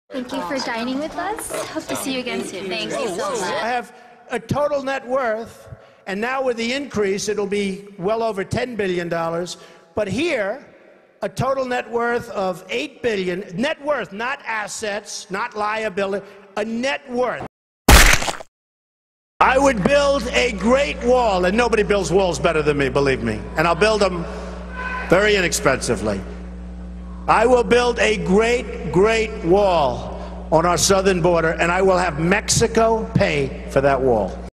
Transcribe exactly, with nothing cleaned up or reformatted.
Thank you for dining with us. Hope to see you again soon. Thank you so much. I have a total net worth, and now with the increase, it'll be well over ten billion dollars. But here, a total net worth of eight billion dollars. Net worth, not assets, not liability, a net worth. I would build a great wall, and nobody builds walls better than me, believe me. And I'll build them very inexpensively. I will build a great, great wall on our southern border, and I will have Mexico pay for that wall.